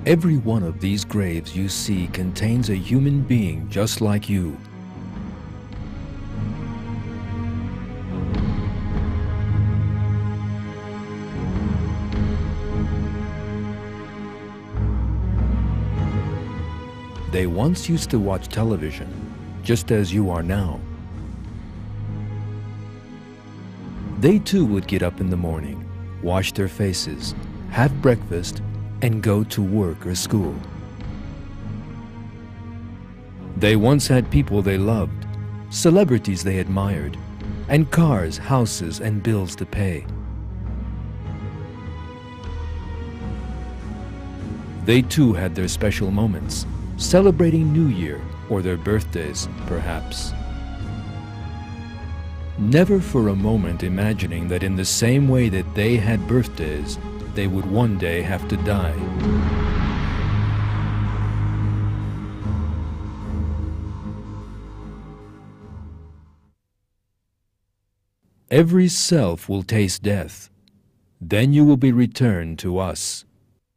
Every one of these graves you see contains a human being just like you. They once used to watch television, just as you are now. They too would get up in the morning, wash their faces, have breakfast, and go to work or school. They once had people they loved, celebrities they admired, and cars, houses, and bills to pay. They too had their special moments, celebrating New Year or their birthdays, perhaps. Never for a moment imagining that in the same way that they had birthdays, they would one day have to die. Every self will taste death. Then you will be returned to us.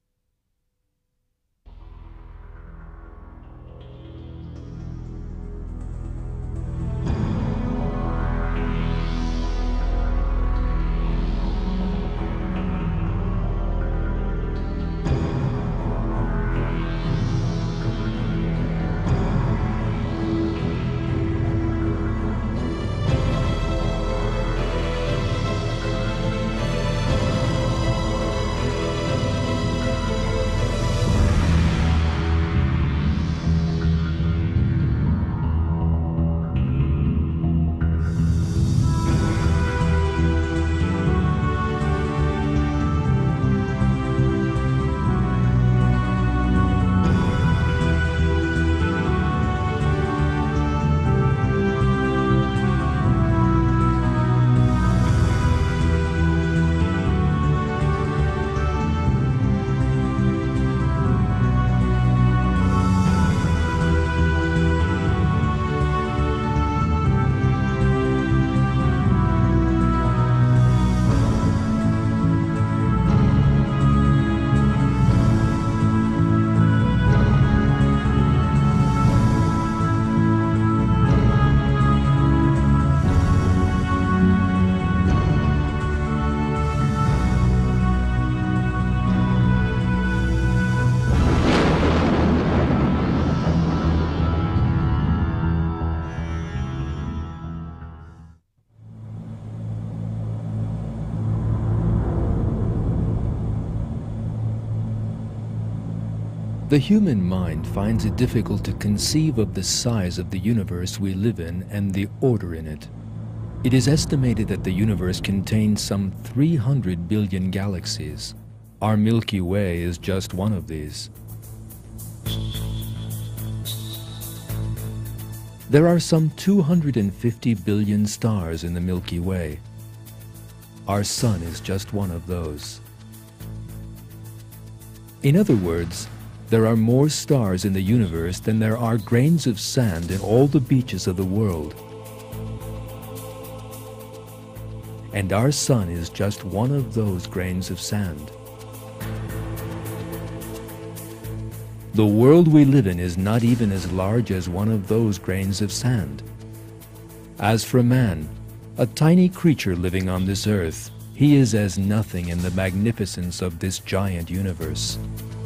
The human mind finds it difficult to conceive of the size of the universe we live in and the order in it. It is estimated that the universe contains some 300 billion galaxies. Our Milky Way is just one of these. There are some 250 billion stars in the Milky Way. Our Sun is just one of those. In other words, there are more stars in the universe than there are grains of sand in all the beaches of the world. And our Sun is just one of those grains of sand. The world we live in is not even as large as one of those grains of sand. As for man, a tiny creature living on this earth, he is as nothing in the magnificence of this giant universe.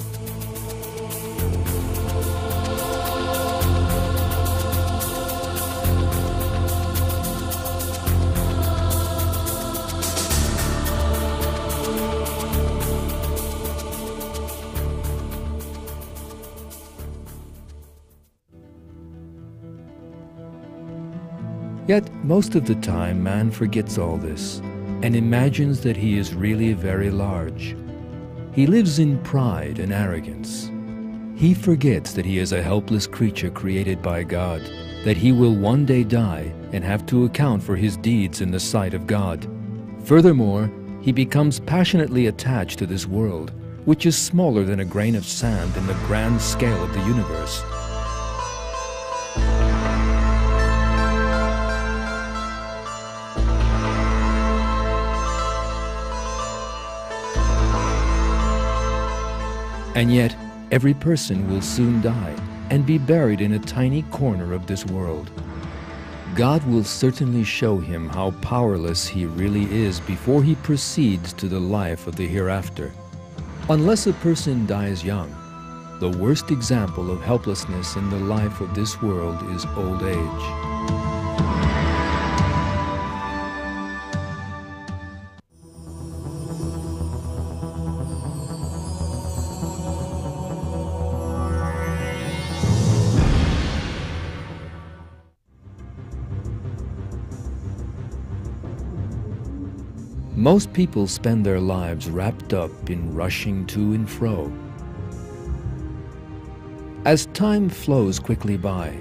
Yet, most of the time, man forgets all this and imagines that he is really very large. He lives in pride and arrogance. He forgets that he is a helpless creature created by God, that he will one day die and have to account for his deeds in the sight of God. Furthermore, he becomes passionately attached to this world, which is smaller than a grain of sand in the grand scale of the universe. And yet, Every person will soon die and be buried in a tiny corner of this world. God will certainly show him how powerless he really is before he proceeds to the life of the hereafter. Unless a person dies young, the worst example of helplessness in the life of this world is old age. Most people spend their lives wrapped up in rushing to and fro. As time flows quickly by,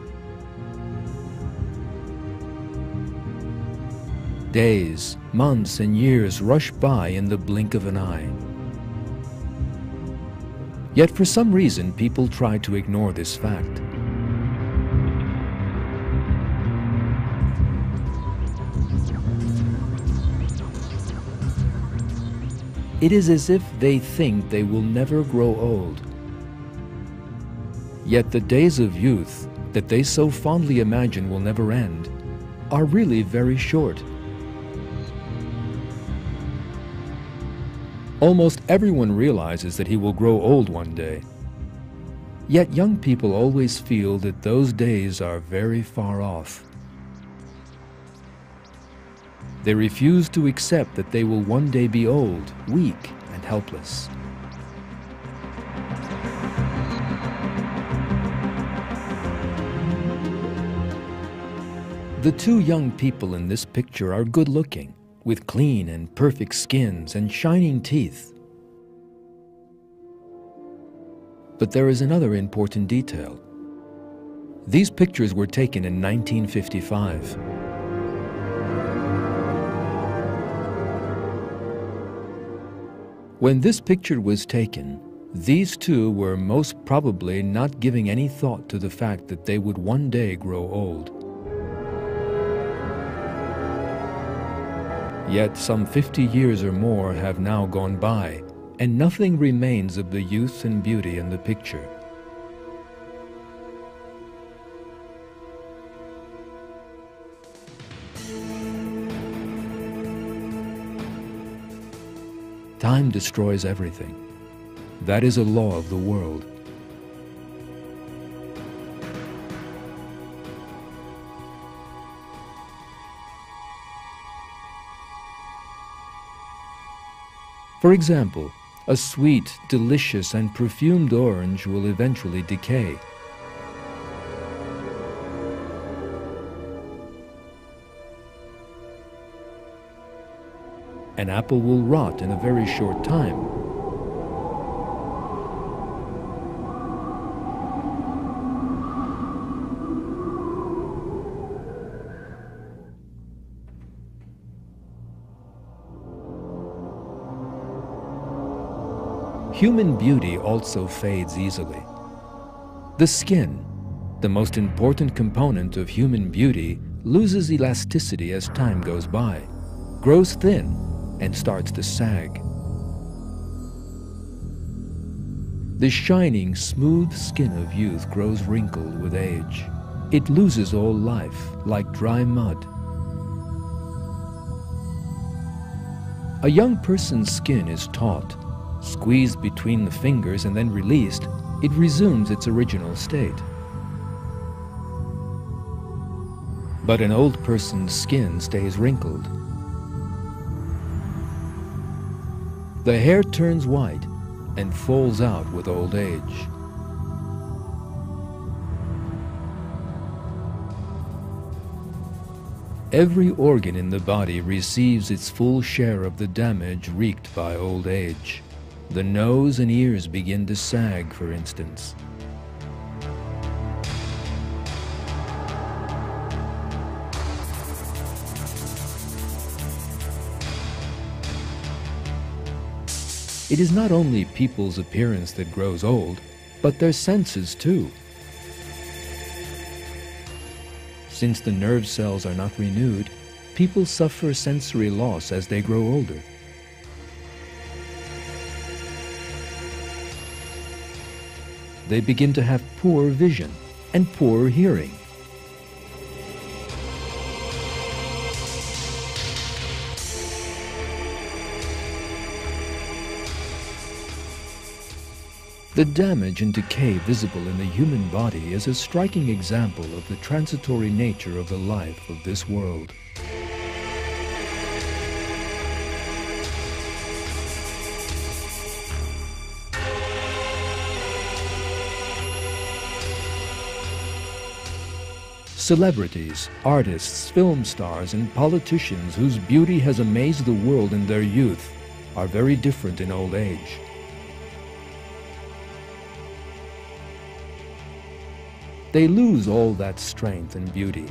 days, months, and years rush by in the blink of an eye. Yet for some reason, people try to ignore this fact. It is as if they think they will never grow old. Yet the days of youth that they so fondly imagine will never end are really very short. Almost everyone realizes that he will grow old one day. Yet young people always feel that those days are very far off. They refuse to accept that they will one day be old, weak, and helpless. The two young people in this picture are good-looking, with clean and perfect skins and shining teeth. But there is another important detail. These pictures were taken in 1955. When this picture was taken, these two were most probably not giving any thought to the fact that they would one day grow old. Yet some 50 years or more have now gone by, and nothing remains of the youth and beauty in the picture. Time destroys everything. That is a law of the world. For example, a sweet, delicious, and perfumed orange will eventually decay. An apple will rot in a very short time. Human beauty also fades easily. The skin, the most important component of human beauty, loses elasticity as time goes by, grows thin, and starts to sag. The shining, smooth skin of youth grows wrinkled with age. It loses all life, like dry mud. A young person's skin is taut. Squeezed between the fingers and then released, it resumes its original state. But an old person's skin stays wrinkled. The hair turns white and falls out with old age. Every organ in the body receives its full share of the damage wreaked by old age. The nose and ears begin to sag, for instance. It is not only people's appearance that grows old, but their senses too. Since the nerve cells are not renewed, people suffer sensory loss as they grow older. they begin to have poor vision and poor hearing. The damage and decay visible in the human body is a striking example of the transitory nature of the life of this world. Celebrities, artists, film stars, and politicians whose beauty has amazed the world in their youth are very different in old age. They lose all that strength and beauty.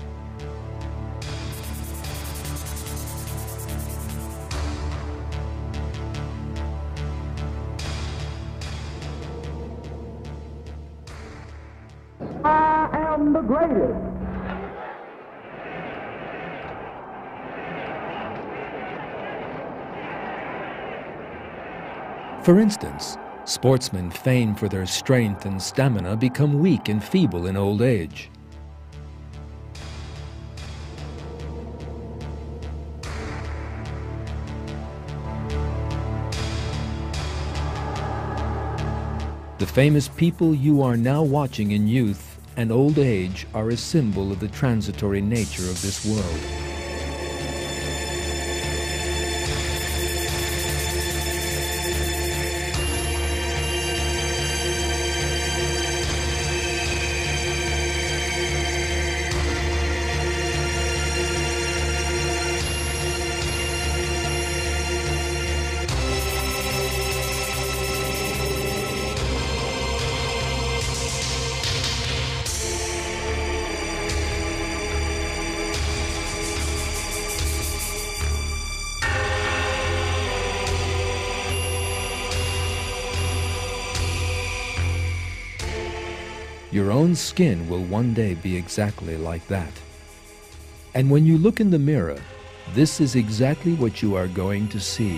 I am the greatest. For instance, sportsmen famed for their strength and stamina become weak and feeble in old age. The famous people you are now watching in youth and old age are a symbol of the transitory nature of this world. Your own skin will one day be exactly like that. And when you look in the mirror, this is exactly what you are going to see.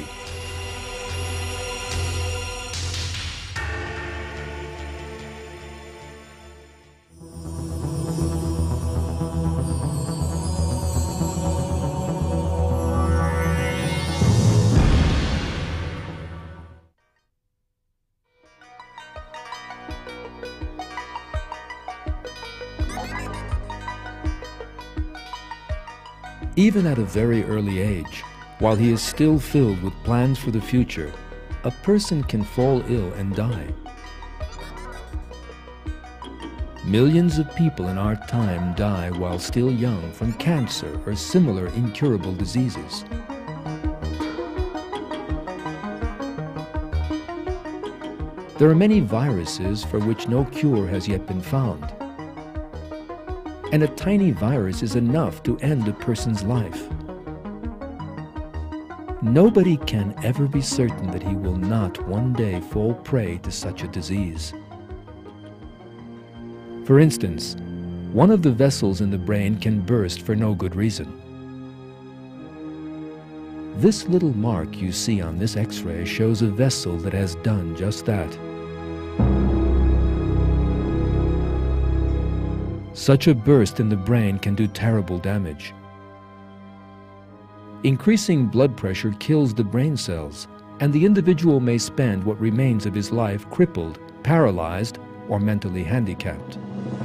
Even at a very early age, while he is still filled with plans for the future, a person can fall ill and die. Millions of people in our time die while still young from cancer or similar incurable diseases. There are many viruses for which no cure has yet been found. And a tiny virus is enough to end a person's life. Nobody can ever be certain that he will not one day fall prey to such a disease. For instance, one of the vessels in the brain can burst for no good reason. This little mark you see on this X-ray shows a vessel that has done just that. Such a burst in the brain can do terrible damage. Increasing blood pressure kills the brain cells, and the individual may spend what remains of his life crippled, paralyzed, or mentally handicapped.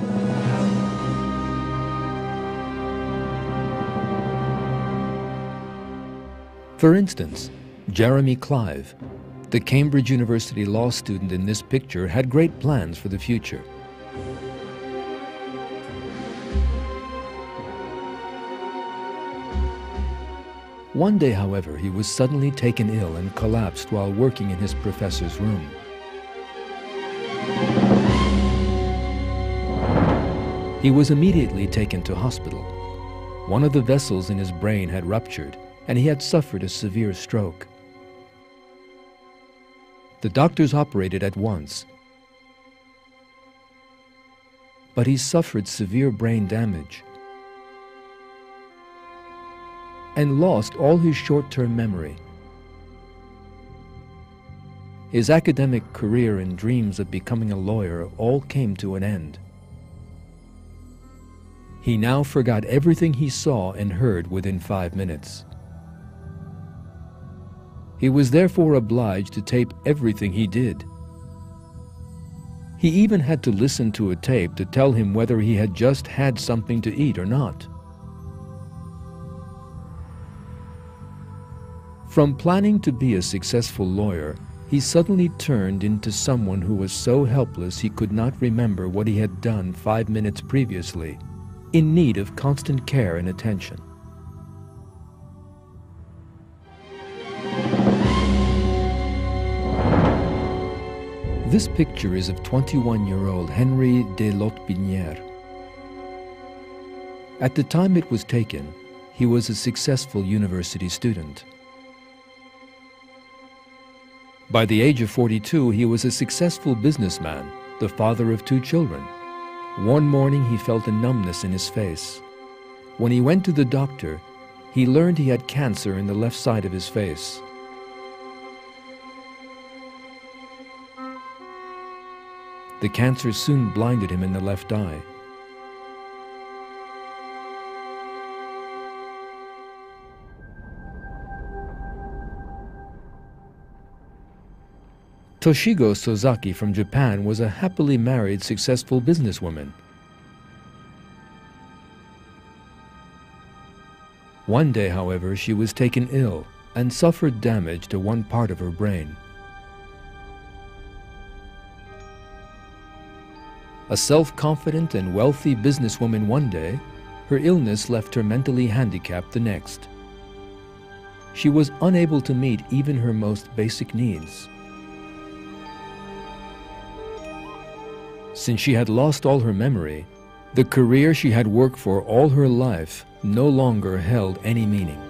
For instance, Jeremy Clive, the Cambridge University law student in this picture, had great plans for the future. One day, however, he was suddenly taken ill and collapsed while working in his professor's room. He was immediately taken to hospital. One of the vessels in his brain had ruptured, and he had suffered a severe stroke. The doctors operated at once, but he suffered severe brain damage and lost all his short-term memory. His academic career and dreams of becoming a lawyer all came to an end. He now forgot everything he saw and heard within 5 minutes. He was therefore obliged to tape everything he did. He even had to listen to a tape to tell him whether he had just had something to eat or not. From planning to be a successful lawyer, he suddenly turned into someone who was so helpless he could not remember what he had done 5 minutes previously, in need of constant care and attention. This picture is of 21-year-old Henry de Lotbinière. At the time it was taken, he was a successful university student. By the age of 42, he was a successful businessman, the father of 2 children. One morning he felt a numbness in his face. When he went to the doctor, he learned he had cancer in the left side of his face. The cancer soon blinded him in the left eye. Toshigo Sozaki from Japan was a happily married, successful businesswoman. One day, however, she was taken ill and suffered damage to one part of her brain. A self-confident and wealthy businesswoman one day, her illness left her mentally handicapped the next. She was unable to meet even her most basic needs. Since she had lost all her memory, the career she had worked for all her life no longer held any meaning.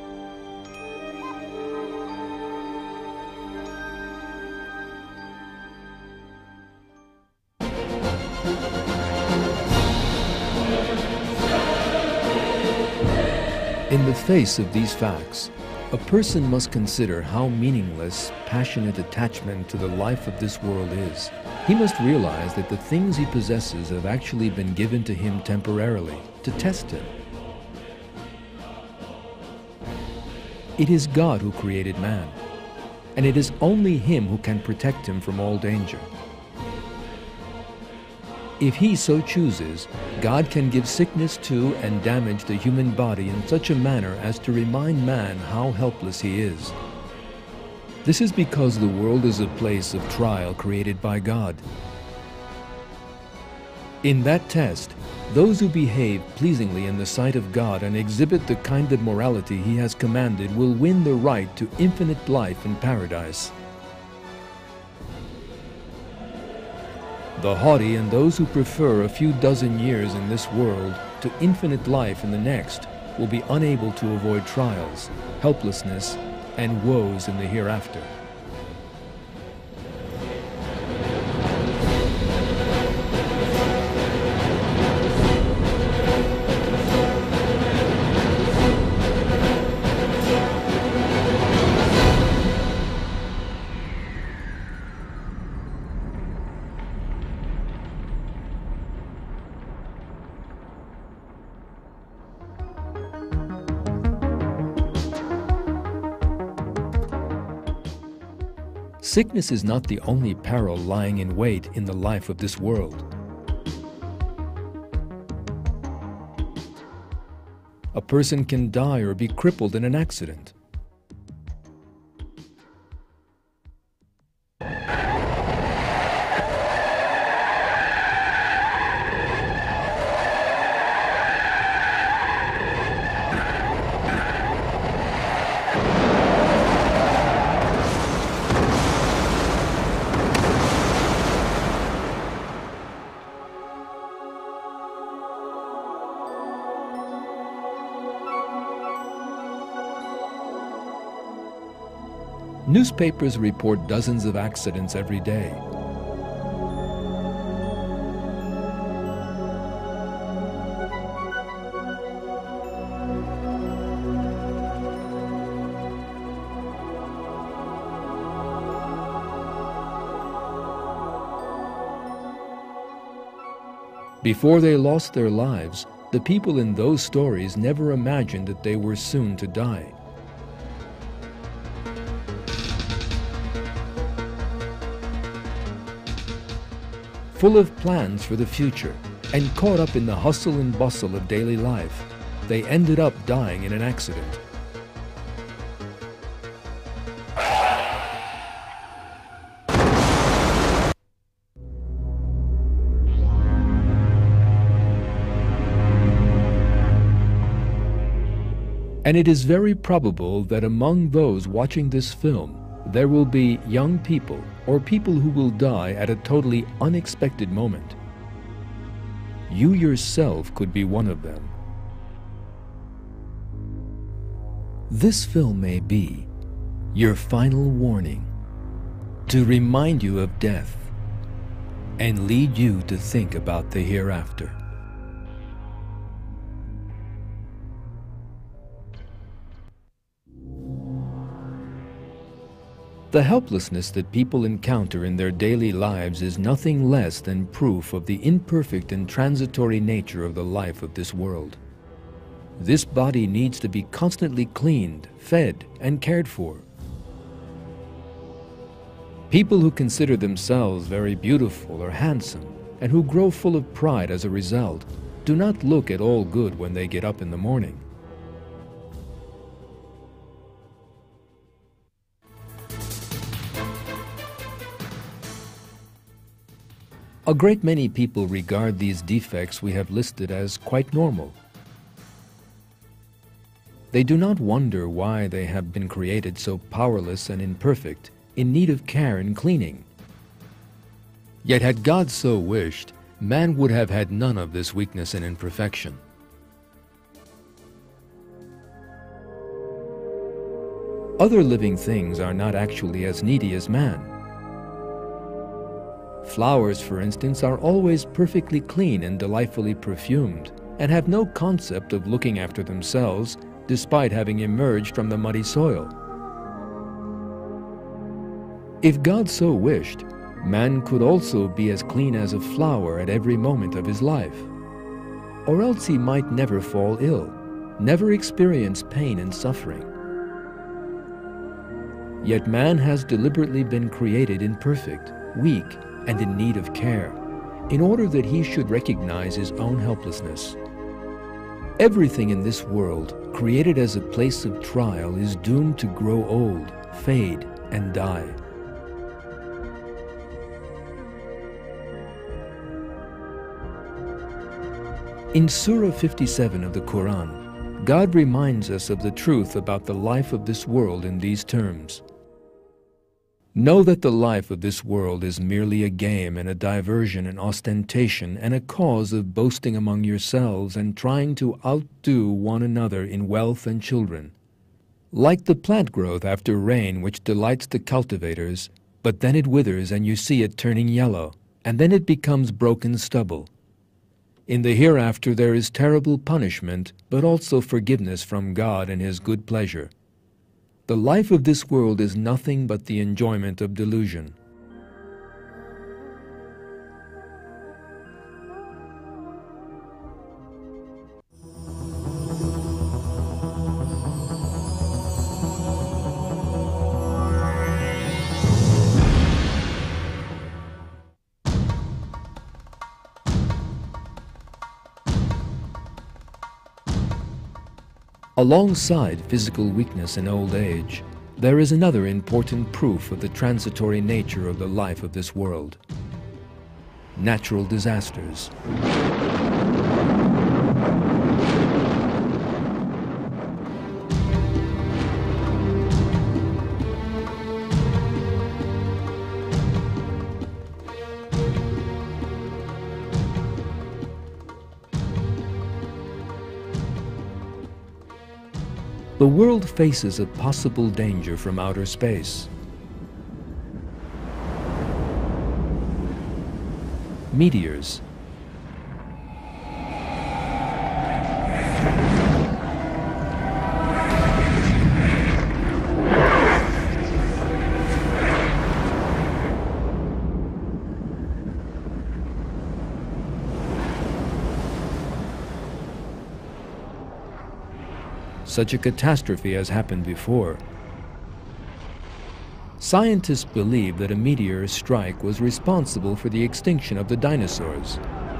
In the face of these facts, a person must consider how meaningless passionate attachment to the life of this world is. He must realize that the things he possesses have actually been given to him temporarily, to test him. It is God who created man, and it is only Him who can protect him from all danger. If He so chooses, God can give sickness to and damage the human body in such a manner as to remind man how helpless he is. This is because the world is a place of trial created by God. In that test, those who behave pleasingly in the sight of God and exhibit the kind of morality He has commanded will win the right to infinite life in paradise. The haughty and those who prefer a few dozen years in this world to infinite life in the next will be unable to avoid trials, helplessness, and woes in the hereafter. Sickness is not the only peril lying in wait in the life of this world. A person can die or be crippled in an accident. Newspapers report dozens of accidents every day. Before they lost their lives, the people in those stories never imagined that they were soon to die. Full of plans for the future and caught up in the hustle and bustle of daily life, they ended up dying in an accident. And it is very probable that among those watching this film, there will be young people or people who will die at a totally unexpected moment. You yourself could be one of them. This film may be your final warning to remind you of death and lead you to think about the hereafter. The helplessness that people encounter in their daily lives is nothing less than proof of the imperfect and transitory nature of the life of this world. This body needs to be constantly cleaned, fed, and cared for. People who consider themselves very beautiful or handsome, and who grow full of pride as a result, do not look at all good when they get up in the morning. A great many people regard these defects we have listed as quite normal. They do not wonder why they have been created so powerless and imperfect, in need of care and cleaning. Yet had God so wished, man would have had none of this weakness and imperfection. Other living things are not actually as needy as man. Flowers, for instance, are always perfectly clean and delightfully perfumed, and have no concept of looking after themselves, despite having emerged from the muddy soil. If God so wished, man could also be as clean as a flower at every moment of his life. Or else he might never fall ill, never experience pain and suffering. Yet man has deliberately been created imperfect, weak, and in need of care, in order that he should recognize his own helplessness. Everything in this world, created as a place of trial, is doomed to grow old, fade, and die. In Surah 57 of the Quran, God reminds us of the truth about the life of this world in these terms. Know that the life of this world is merely a game and a diversion and ostentation and a cause of boasting among yourselves and trying to outdo one another in wealth and children. Like the plant growth after rain which delights the cultivators, but then it withers and you see it turning yellow, and then it becomes broken stubble. In the hereafter there is terrible punishment, but also forgiveness from God and His good pleasure. The life of this world is nothing but the enjoyment of delusion. Alongside physical weakness and old age, there is another important proof of the transitory nature of the life of this world: natural disasters. The world faces a possible danger from outer space. Meteors. such a catastrophe has happened before. Scientists believe that a meteor strike was responsible for the extinction of the dinosaurs.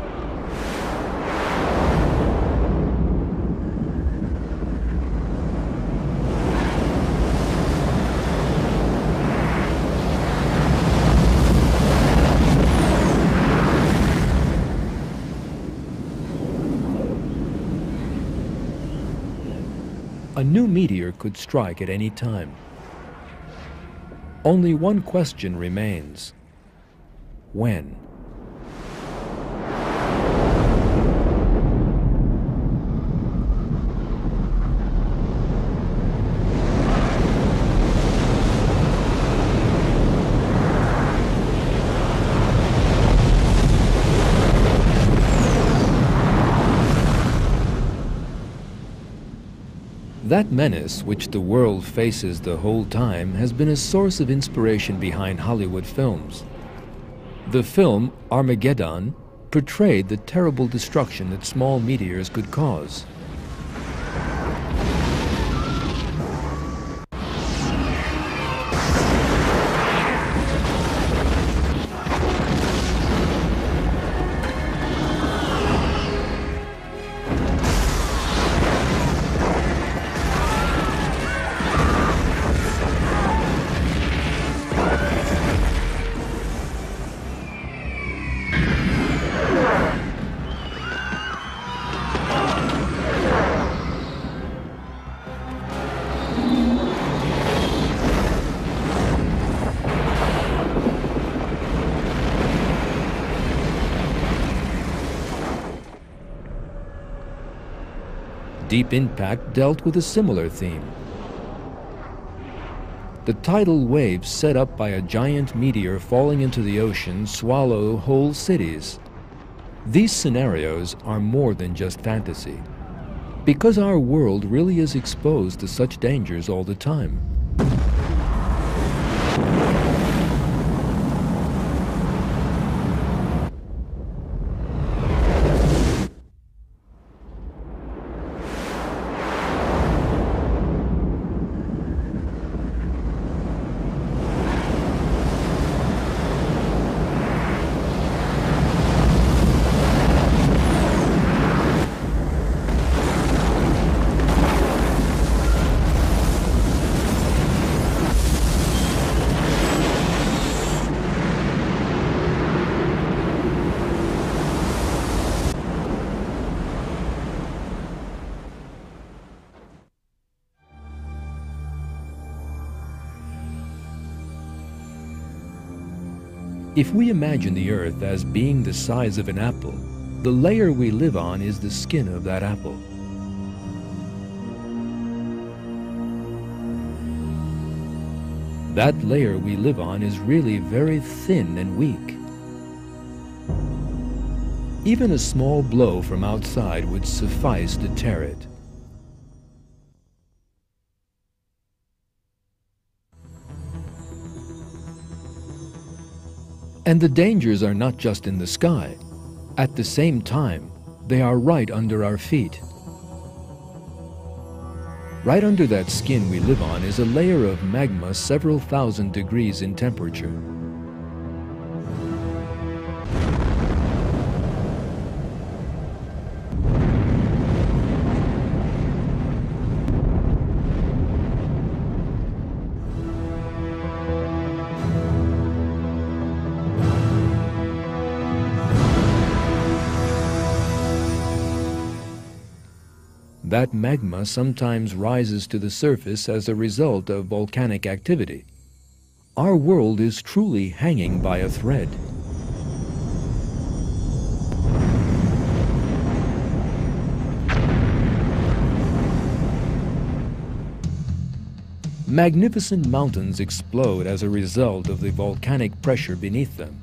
A new meteor could strike at any time. Only one question remains: when? That menace, which the world faces the whole time, has been a source of inspiration behind Hollywood films. The film Armageddon portrayed the terrible destruction that small meteors could cause. Deep Impact dealt with a similar theme. The tidal waves set up by a giant meteor falling into the ocean swallow whole cities. These scenarios are more than just fantasy, because our world really is exposed to such dangers all the time. If we imagine the Earth as being the size of an apple, the layer we live on is the skin of that apple. That layer we live on is really very thin and weak. Even a small blow from outside would suffice to tear it. And the dangers are not just in the sky. At the same time, they are right under our feet. Right under that skin we live on is a layer of magma several thousand degrees in temperature. That magma sometimes rises to the surface as a result of volcanic activity. Our world is truly hanging by a thread. Magnificent mountains explode as a result of the volcanic pressure beneath them.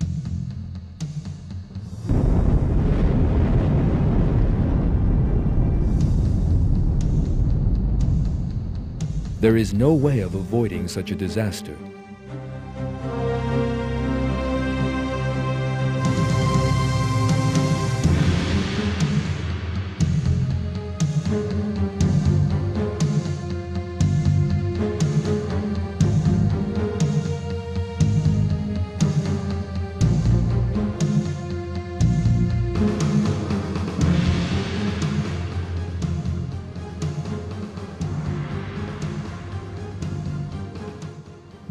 There is no way of avoiding such a disaster.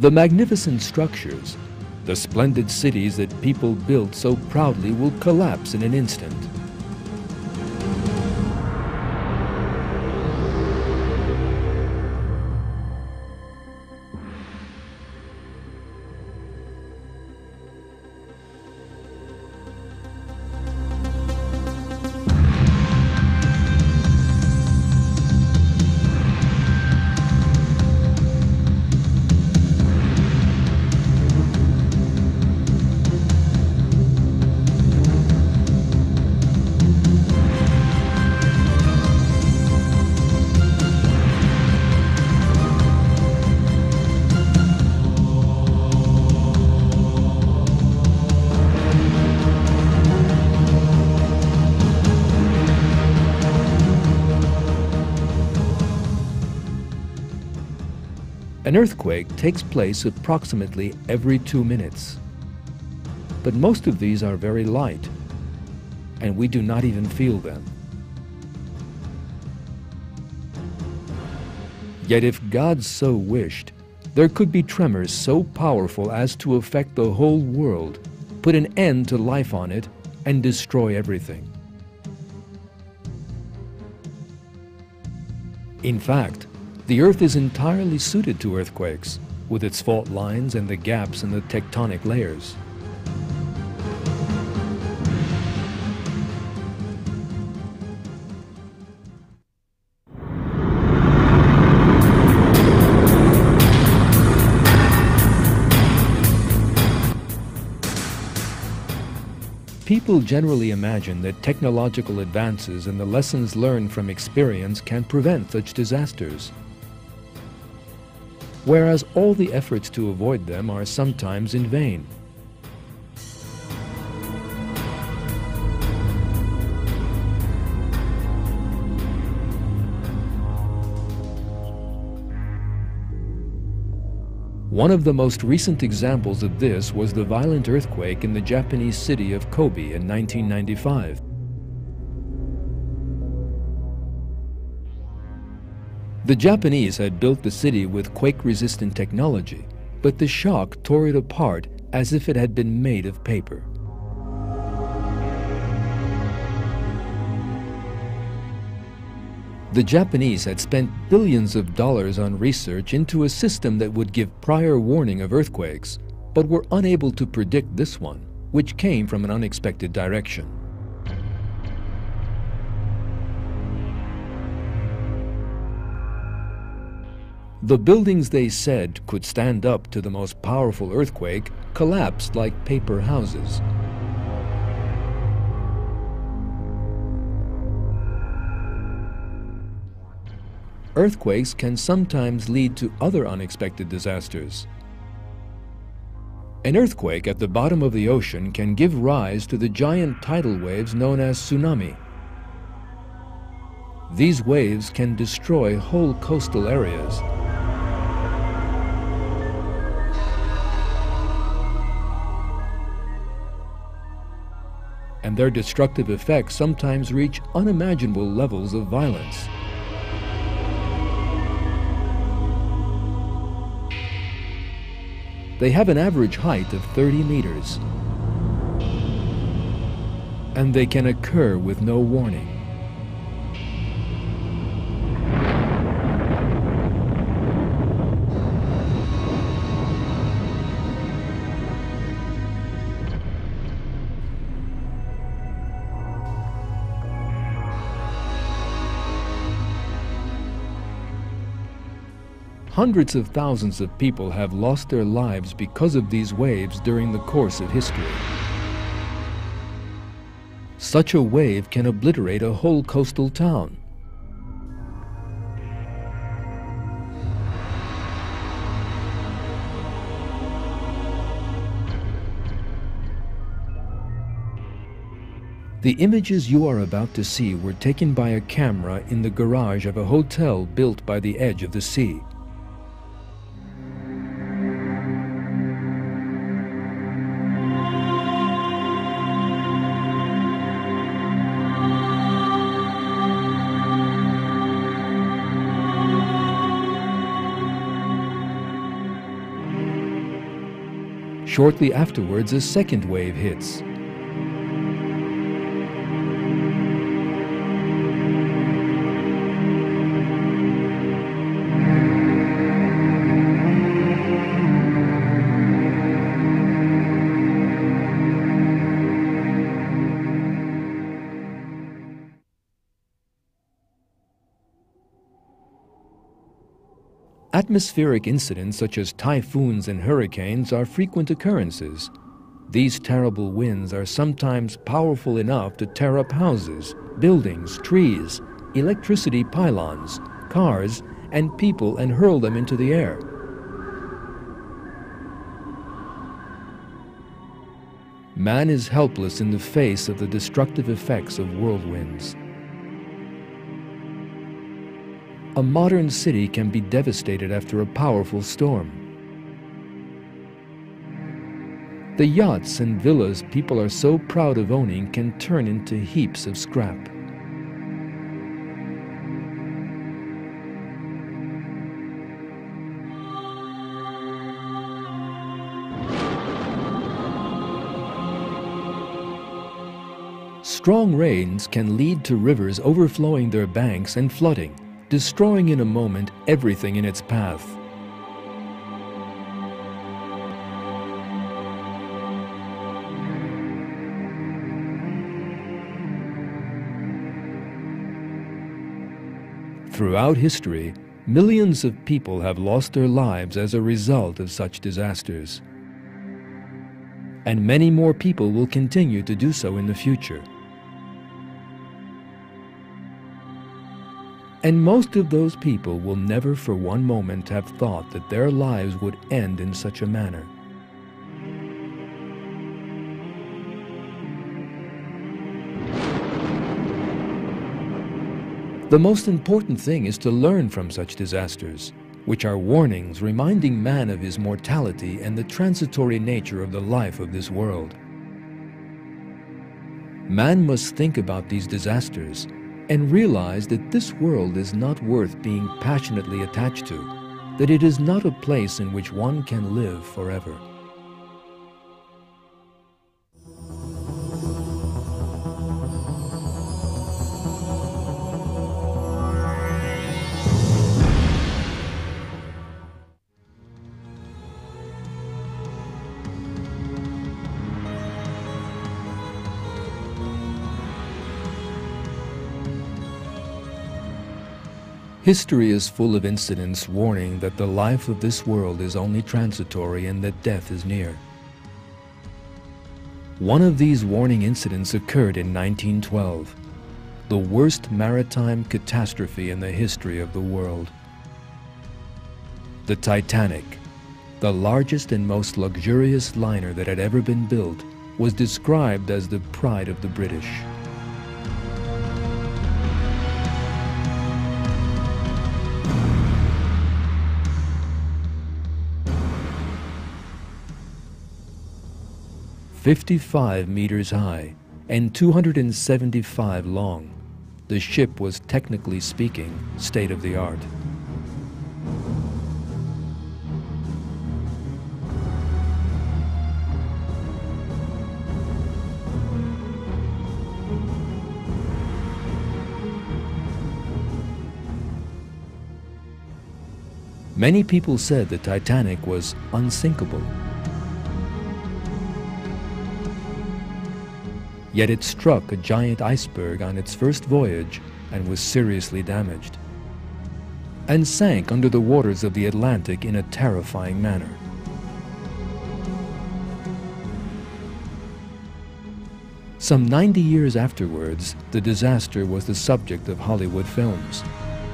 The magnificent structures, the splendid cities that people built so proudly will collapse in an instant. An earthquake takes place approximately every 2 minutes. But most of these are very light, and we do not even feel them. Yet if God so wished, there could be tremors so powerful as to affect the whole world, put an end to life on it, and destroy everything. In fact, the Earth is entirely suited to earthquakes, with its fault lines and the gaps in the tectonic layers. People generally imagine that technological advances and the lessons learned from experience can prevent such disasters, whereas all the efforts to avoid them are sometimes in vain. One of the most recent examples of this was the violent earthquake in the Japanese city of Kobe in 1995. The Japanese had built the city with quake-resistant technology, but the shock tore it apart as if it had been made of paper. The Japanese had spent billions of dollars on research into a system that would give prior warning of earthquakes, but were unable to predict this one, which came from an unexpected direction. The buildings they said could stand up to the most powerful earthquake collapsed like paper houses. Earthquakes can sometimes lead to other unexpected disasters. An earthquake at the bottom of the ocean can give rise to the giant tidal waves known as tsunami. These waves can destroy whole coastal areas. And their destructive effects sometimes reach unimaginable levels of violence. They have an average height of 30 meters, and they can occur with no warning. Hundreds of thousands of people have lost their lives because of these waves during the course of history. Such a wave can obliterate a whole coastal town. The images you are about to see were taken by a camera in the garage of a hotel built by the edge of the sea. Shortly afterwards, a second wave hits. Atmospheric incidents such as typhoons and hurricanes are frequent occurrences. These terrible winds are sometimes powerful enough to tear up houses, buildings, trees, electricity pylons, cars, and people and hurl them into the air. Man is helpless in the face of the destructive effects of whirlwinds. A modern city can be devastated after a powerful storm. The yachts and villas people are so proud of owning can turn into heaps of scrap. Strong rains can lead to rivers overflowing their banks and flooding, destroying in a moment everything in its path. Throughout history, millions of people have lost their lives as a result of such disasters. And many more people will continue to do so in the future. And most of those people will never for one moment have thought that their lives would end in such a manner. The most important thing is to learn from such disasters, which are warnings reminding man of his mortality and the transitory nature of the life of this world. Man must think about these disasters and realize that this world is not worth being passionately attached to, that it is not a place in which one can live forever. History is full of incidents warning that the life of this world is only transitory and that death is near. One of these warning incidents occurred in 1912, the worst maritime catastrophe in the history of the world. The Titanic, the largest and most luxurious liner that had ever been built, was described as the pride of the British. "55 meters high and 275 long, the ship was technically speaking state-of-the-art. Many people said the Titanic was unsinkable. Yet it struck a giant iceberg on its first voyage and was seriously damaged, and sank under the waters of the Atlantic in a terrifying manner. Some 90 years afterwards, the disaster was the subject of Hollywood films.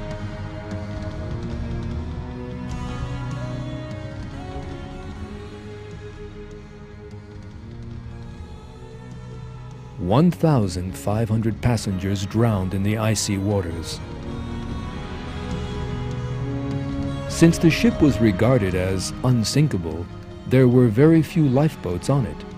"1,500 passengers drowned in the icy waters." Since the ship was regarded as unsinkable, there were very few lifeboats on it.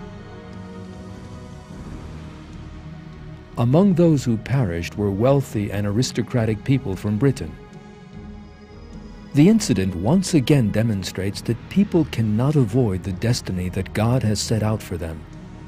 Among those who perished were wealthy and aristocratic people from Britain. The incident once again demonstrates that people cannot avoid the destiny that God has set out for them.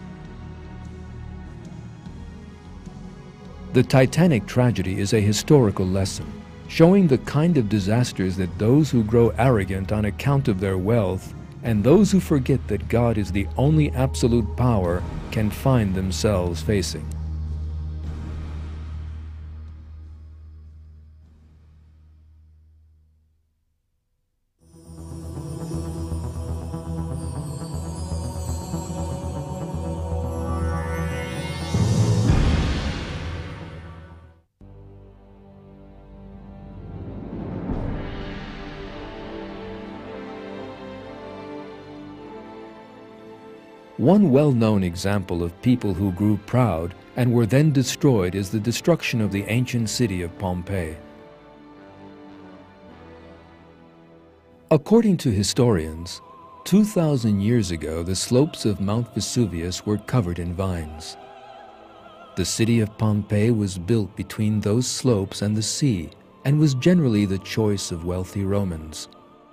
The Titanic tragedy is a historical lesson, showing the kind of disasters that those who grow arrogant on account of their wealth and those who forget that God is the only absolute power can find themselves facing. One well-known example of people who grew proud and were then destroyed is the destruction of the ancient city of Pompeii. According to historians, 2,000 years ago the slopes of Mount Vesuvius were covered in vines. The city of Pompeii was built between those slopes and the sea and was generally the choice of wealthy Romans.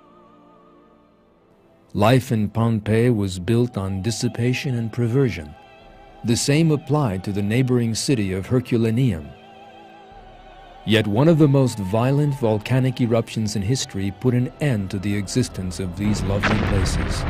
Life in Pompeii was built on dissipation and perversion. The same applied to the neighboring city of Herculaneum. Yet one of the most violent volcanic eruptions in history put an end to the existence of these lovely places.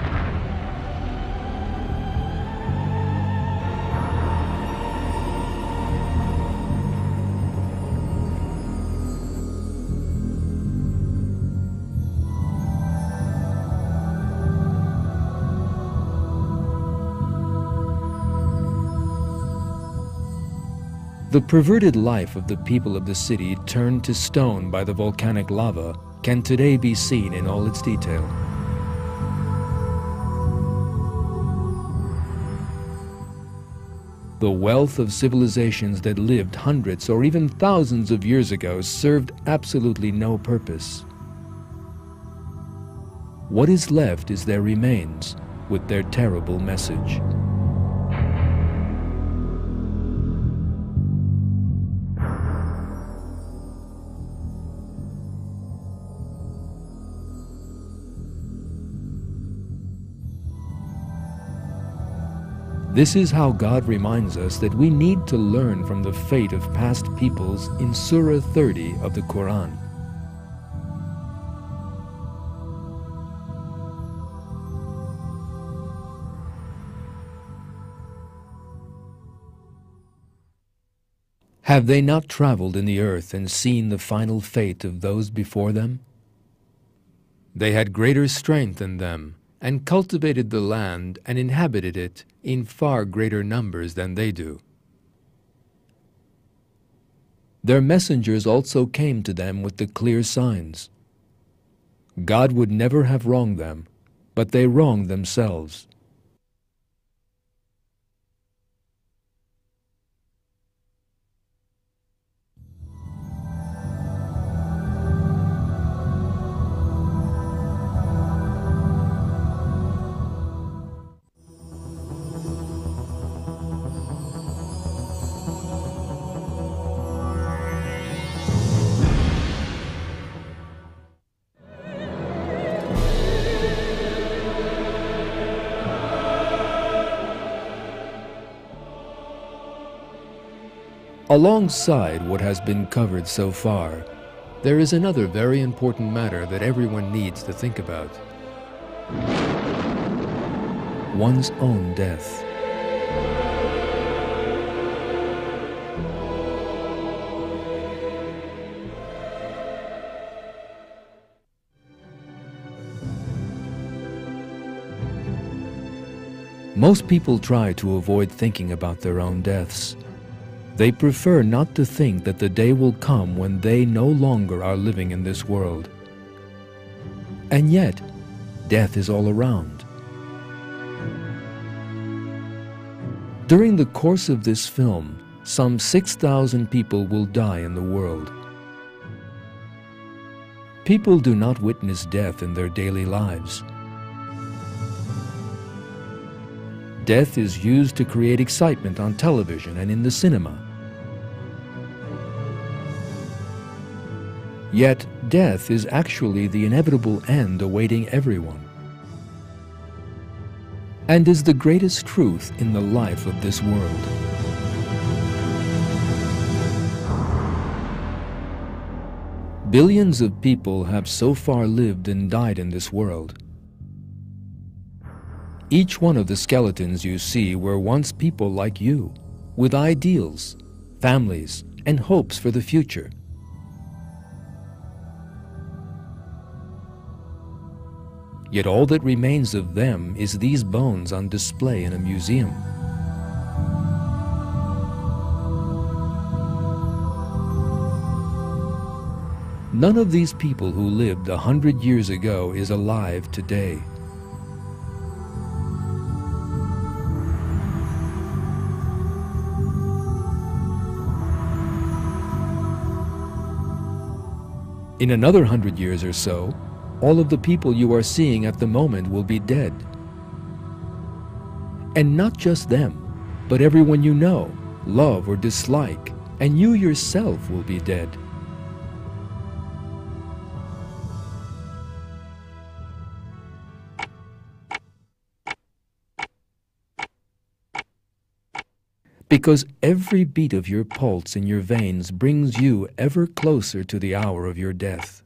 The perverted life of the people of the city turned to stone by the volcanic lava can today be seen in all its detail. The wealth of civilizations that lived hundreds or even thousands of years ago served absolutely no purpose. What is left is their remains with their terrible message. This is how God reminds us that we need to learn from the fate of past peoples in Surah 30 of the Quran. Have they not traveled in the earth and seen the final fate of those before them? They had greater strength than them, and cultivated the land and inhabited it in far greater numbers than they do. Their messengers also came to them with the clear signs. God would never have wronged them, but they wronged themselves. Alongside what has been covered so far, there is another very important matter that everyone needs to think about: one's own death. Most people try to avoid thinking about their own deaths. They prefer not to think that the day will come when they no longer are living in this world. And yet, death is all around. During the course of this film, some 6,000 people will die in the world. People do not witness death in their daily lives. Death is used to create excitement on television and in the cinema. Yet death is actually the inevitable end awaiting everyone, and is the greatest truth in the life of this world. Billions of people have so far lived and died in this world. Each one of the skeletons you see were once people like you, with ideals, families, and hopes for the future. Yet all that remains of them is these bones on display in a museum. None of these people who lived 100 years ago is alive today. In another 100 years or so, all of the people you are seeing at the moment will be dead. And not just them, but everyone you know, love or dislike, and you yourself will be dead. Because every beat of your pulse in your veins brings you ever closer to the hour of your death.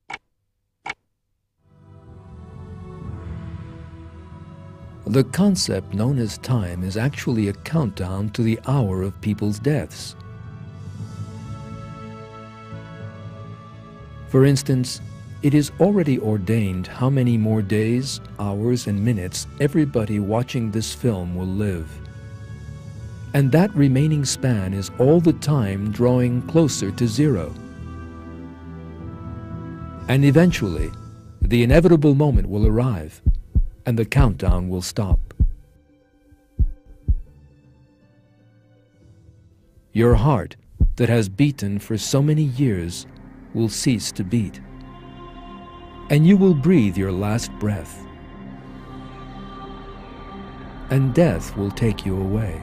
The concept known as time is actually a countdown to the hour of people's deaths. For instance, it is already ordained how many more days, hours, and minutes everybody watching this film will live. And that remaining span is all the time drawing closer to zero. And eventually, the inevitable moment will arrive, and the countdown will stop. Your heart, that has beaten for so many years, will cease to beat, and you will breathe your last breath, and death will take you away.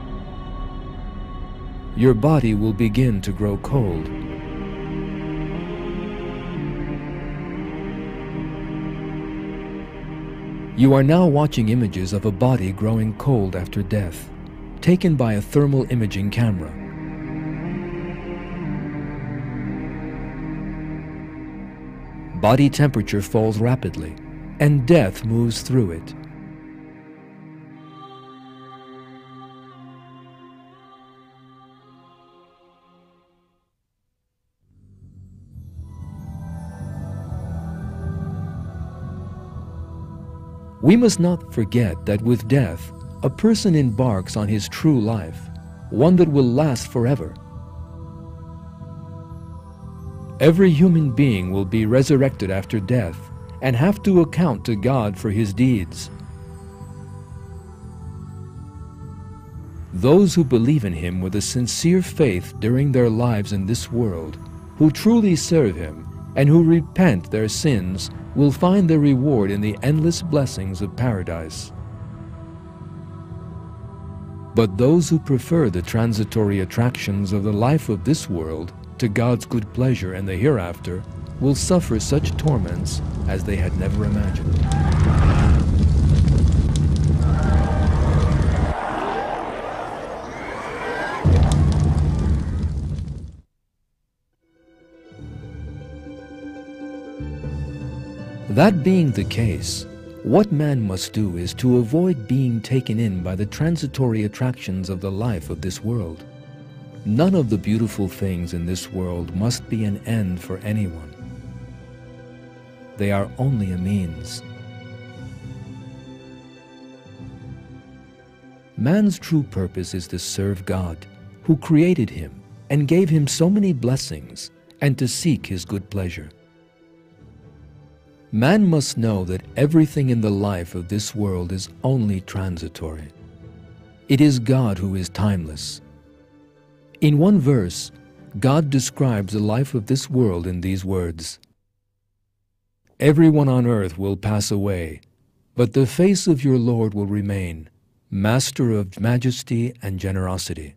Your body will begin to grow cold. You are now watching images of a body growing cold after death, taken by a thermal imaging camera. Body temperature falls rapidly, and death moves through it. We must not forget that with death, a person embarks on his true life, one that will last forever. Every human being will be resurrected after death and have to account to God for his deeds. Those who believe in Him with a sincere faith during their lives in this world, who truly serve Him and who repent their sins, will find their reward in the endless blessings of paradise. But those who prefer the transitory attractions of the life of this world to God's good pleasure and the hereafter will suffer such torments as they had never imagined. That being the case, what man must do is to avoid being taken in by the transitory attractions of the life of this world. None of the beautiful things in this world must be an end for anyone. They are only a means. Man's true purpose is to serve God, who created him and gave him so many blessings, and to seek His good pleasure. Man must know that everything in the life of this world is only transitory. It is God who is timeless. In one verse, God describes the life of this world in these words: "Everyone on earth will pass away, but the face of your Lord will remain, Master of majesty and generosity."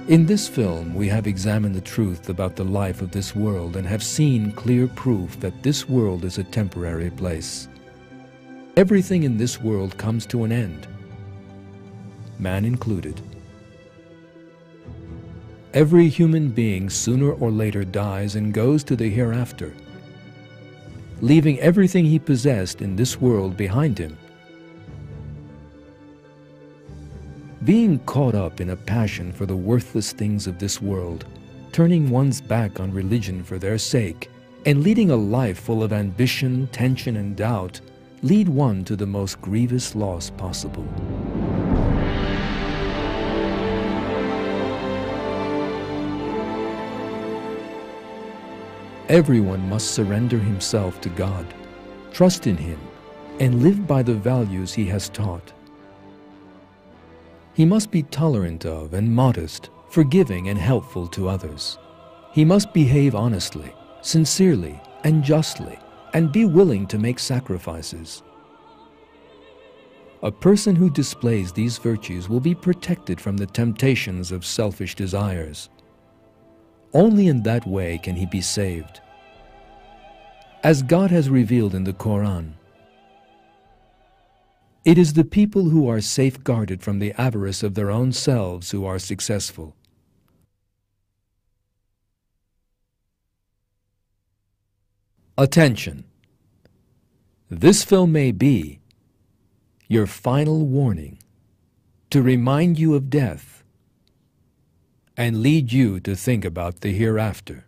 In this film, we have examined the truth about the life of this world and have seen clear proof that this world is a temporary place. Everything in this world comes to an end, man included. Every human being sooner or later dies and goes to the hereafter, leaving everything he possessed in this world behind him. Being caught up in a passion for the worthless things of this world, turning one's back on religion for their sake, and leading a life full of ambition, tension, and doubt, lead one to the most grievous loss possible. Everyone must surrender himself to God, trust in Him, and live by the values He has taught. He must be tolerant of and modest, forgiving and helpful to others. He must behave honestly, sincerely, and justly, and be willing to make sacrifices. A person who displays these virtues will be protected from the temptations of selfish desires. Only in that way can he be saved. As God has revealed in the Quran, it is the people who are safeguarded from the avarice of their own selves who are successful. Attention! This film may be your final warning to remind you of death and lead you to think about the hereafter.